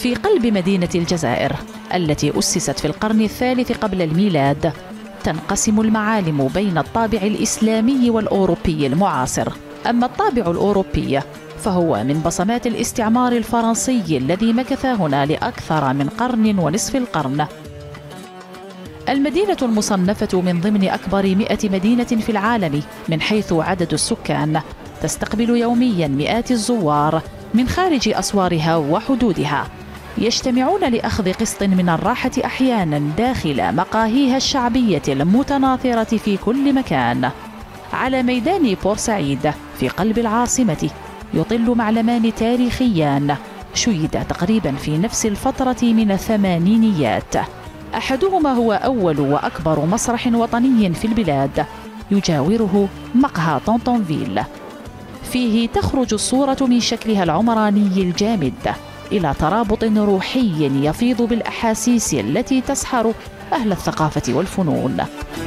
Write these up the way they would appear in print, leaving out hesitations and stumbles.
في قلب مدينة الجزائر التي أسست في القرن الثالث قبل الميلاد، تنقسم المعالم بين الطابع الإسلامي والأوروبي المعاصر. أما الطابع الأوروبي فهو من بصمات الاستعمار الفرنسي الذي مكث هنا لأكثر من قرن ونصف القرن. المدينة المصنفة من ضمن أكبر 100 مدينة في العالم من حيث عدد السكان، تستقبل يومياً مئات الزوار من خارج أسوارها وحدودها، يجتمعون لأخذ قسط من الراحة أحياناً داخل مقاهيها الشعبية المتناثرة في كل مكان. على ميدان بورسعيد في قلب العاصمة يطل معلمان تاريخيان شيدا تقريباً في نفس الفترة من الثمانينيات. أحدهما هو أول وأكبر مسرح وطني في البلاد، يجاوره مقهى طونطونفيل. فيه تخرج الصورة من شكلها العمراني الجامد إلى ترابط روحي يفيض بالأحاسيس التي تسحر أهل الثقافة والفنون.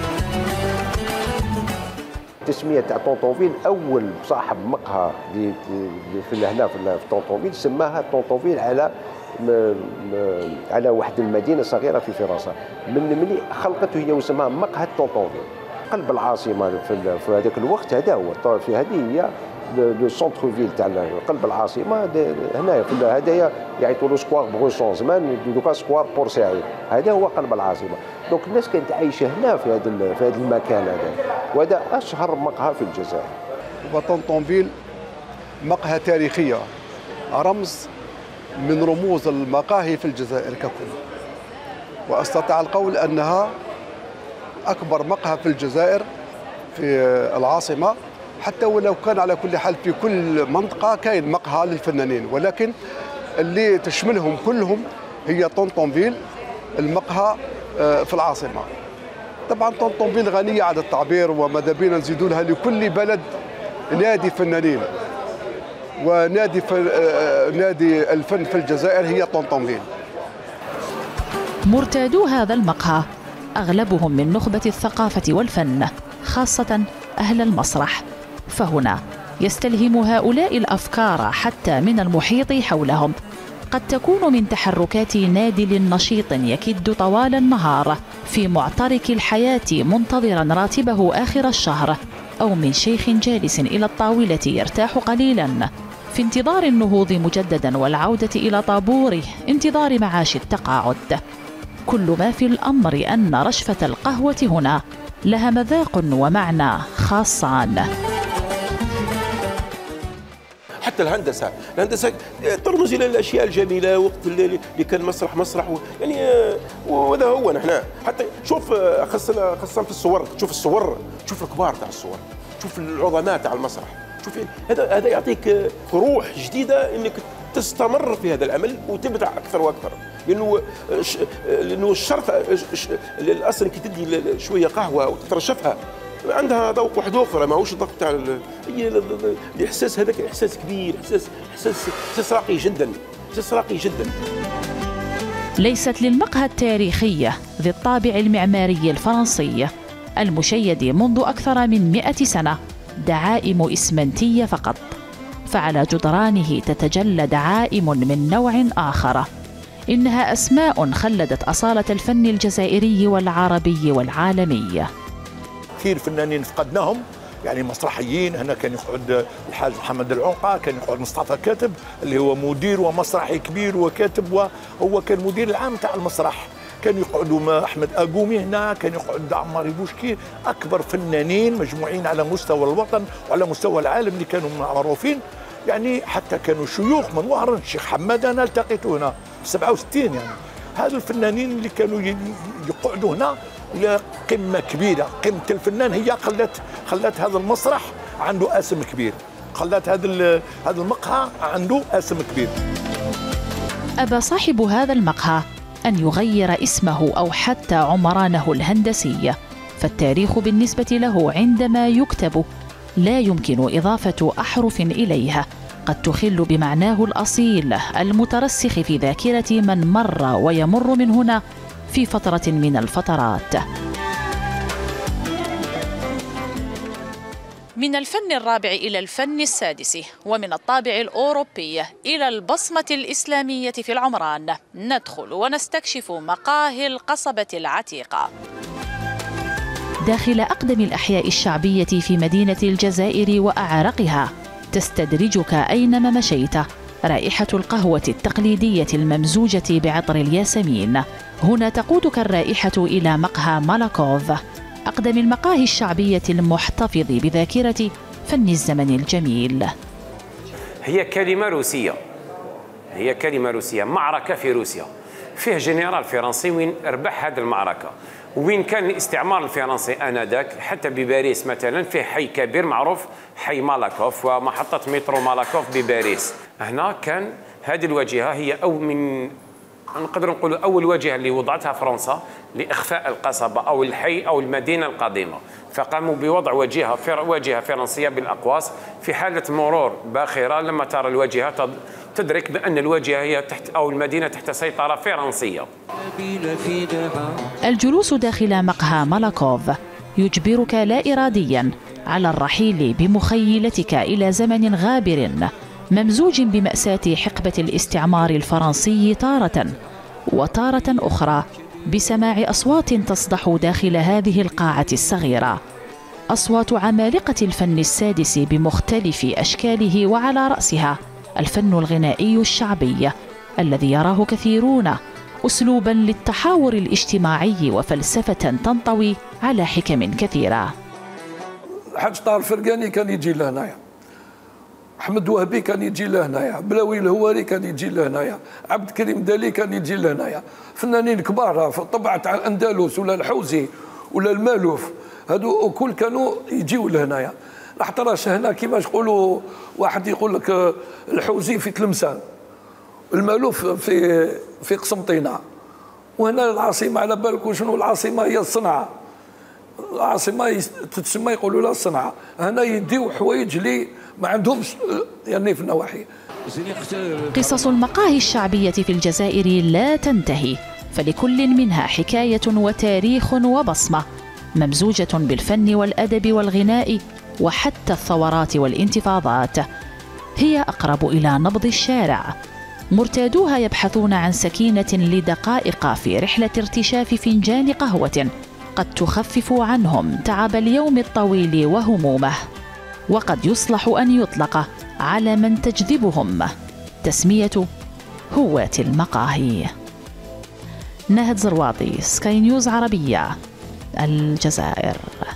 تسمية تاع طونطونفيل، أول صاحب مقهى في هنا في طونطونفيل سماها طونطونفيل على واحد المدينة صغيرة في فرنسا. من خلقته هي وسماها مقهى طونطونفيل. قلب العاصمة في هذاك الوقت هذا هو، في هذه هي لو سونتر فيل تاع قلب العاصمة. هنايا في هذايا يعيطوا له سكوار بروسون، زمان دوكا سكوار بورسعيد، هذا هو قلب العاصمة. دونك الناس كانت عايشة هنا في هذا المكان هذا، وهذا أشهر مقهى في الجزائر. طونطونفيل مقهى تاريخية، رمز من رموز المقاهي في الجزائر ككل، واستطيع القول انها اكبر مقهى في الجزائر في العاصمه، حتى ولو كان على كل حال في كل منطقه كاين مقهى للفنانين، ولكن اللي تشملهم كلهم هي طونطونفيل المقهى في العاصمه. طبعا طونطونفيل غنيه على التعبير، وماذا بينا نزيدوا لها لكل بلد نادي فنانين، ونادي نادي الفن في الجزائر هي طونطونفيل. مرتادو هذا المقهى أغلبهم من نخبة الثقافة والفن، خاصة أهل المسرح، فهنا يستلهم هؤلاء الأفكار حتى من المحيط حولهم. قد تكون من تحركات نادل نشيط يكد طوال النهار في معترك الحياة منتظرا راتبه آخر الشهر، أو من شيخ جالس إلى الطاولة يرتاح قليلا في انتظار النهوض مجددا والعودة إلى طابوره انتظار معاش التقاعد. كل ما في الأمر أن رشفة القهوة هنا لها مذاق ومعنى خاصان. حتى الهندسة ترمز إلى الأشياء الجميلة، وقت اللي كان مسرح يعني، وهذا هو. نحن حتى شوف خاصة في الصور، تشوف الكبار تاع الصور، تشوف العظماء تاع المسرح، شوف هذا يعطيك روح جديدة انك تستمر في هذا العمل وتبدع اكثر واكثر، لانه الشرط اصلا كي تدي شويه قهوه وتترشفها عندها ذوق واحد اخر، ماهوش الذوق تاع الاحساس هذاك، احساس كبير، احساس راقي جدا. ليست للمقهى التاريخية ذي الطابع المعماري الفرنسي المشيد منذ أكثر من 100 سنة دعائم إسمنتية فقط، فعلى جدرانه تتجلى دعائم من نوع آخر. إنها أسماء خلدت أصالة الفن الجزائري والعربي والعالمي. كثير فنانين فقدناهم، يعني مسرحيين. هنا كان يقعد الحاج محمد العنقة، كان يقعد مصطفى كاتب اللي هو مدير ومسرحي كبير وكاتب، وهو كان مدير العام تاع المسرح. كان يقعدوا أحمد أقومي هنا، كان يقعد عمار بوشكي، أكبر فنانين مجموعين على مستوى الوطن وعلى مستوى العالم اللي كانوا معروفين. يعني حتى كانوا شيوخ من وهران، الشيخ حماد أنا التقيته هنا في 67. يعني هذو الفنانين اللي كانوا يقعدوا هنا إلى قمة كبيرة. قمة الفنان هي خلت هذا المسرح عنده اسم كبير، خلت هذا المقهى عنده اسم كبير. أبى صاحب هذا المقهى أن يغير اسمه أو حتى عمرانه الهندسي، فالتاريخ بالنسبة له عندما يكتب لا يمكن إضافة أحرف إليها قد تخل بمعناه الأصيل المترسخ في ذاكرة من مر ويمر من هنا في فترة من الفترات. من الفن الرابع إلى الفن السادس، ومن الطابع الأوروبي إلى البصمة الإسلامية في العمران، ندخل ونستكشف مقاهي القصبة العتيقة. داخل أقدم الأحياء الشعبية في مدينة الجزائر وأعرقها تستدرجك أينما مشيت رائحة القهوة التقليدية الممزوجة بعطر الياسمين. هنا تقودك الرائحة إلى مقهى مالاكوف، أقدم المقاهي الشعبية المحتفظ بذاكرة فن الزمن الجميل. هي كلمة روسية، معركة في روسيا، فيه جنرال فرنسي وين ربح هذه المعركة، وين كان الاستعمار الفرنسي آنذاك حتى بباريس مثلا فيه حي كبير معروف حي مالاكوف ومحطة مترو مالاكوف بباريس. هنا كان هذه الواجهة هي نقدر نقول أول واجهة اللي وضعتها فرنسا لإخفاء القصبة أو الحي أو المدينة القديمة، فقاموا بوضع واجهة فرنسية بالأقواس في حالة مرور باخرة. لما ترى الواجهة تدرك بأن الواجهة هي تحت أو المدينة تحت سيطرة فرنسية. الجلوس داخل مقهى مالاكوف يجبرك لا إراديا على الرحيل بمخيلتك إلى زمن غابر ممزوج بمأساة حقبة الاستعمار الفرنسي تارة، وتارة أخرى بسماع أصوات تصدح داخل هذه القاعة الصغيرة، أصوات عمالقة الفن السادس بمختلف أشكاله، وعلى رأسها الفن الغنائي الشعبي الذي يراه كثيرون أسلوبا للتحاور الاجتماعي وفلسفة تنطوي على حكم كثيرة. حاج طاهر الفرقاني كان يجي لهنايا، أحمد وهبي كان يجي لهنايا، بلاوي الهواري كان يجي لهنايا، عبد الكريم دالي كان يجي لهنايا، فنانين كبار في الطبع تاع الأندلس ولا الحوزي ولا المالوف، هادو كل كانوا يجيو لهنايا. الاحتراش هنا كيما يقولوا، واحد يقول لك الحوزي في تلمسان، المالوف في قسنطينة، وهنا العاصمة على بالك شنو العاصمة هي صنعاء، العاصمة تتسمى يقولوا لها صنعاء. هنا يديو حوايج لي ما عندهمش يعني في النواحي. قصص المقاهي الشعبية في الجزائر لا تنتهي، فلكل منها حكاية وتاريخ وبصمة ممزوجة بالفن والأدب والغناء وحتى الثورات والانتفاضات. هي أقرب إلى نبض الشارع، مرتادوها يبحثون عن سكينة لدقائق في رحلة ارتشاف فنجان قهوة قد تخفف عنهم تعب اليوم الطويل وهمومه، وقد يصلح أن يطلق على من تجذبهم تسمية هواة المقاهي. نهد زرواطي، سكاي نيوز عربية، الجزائر.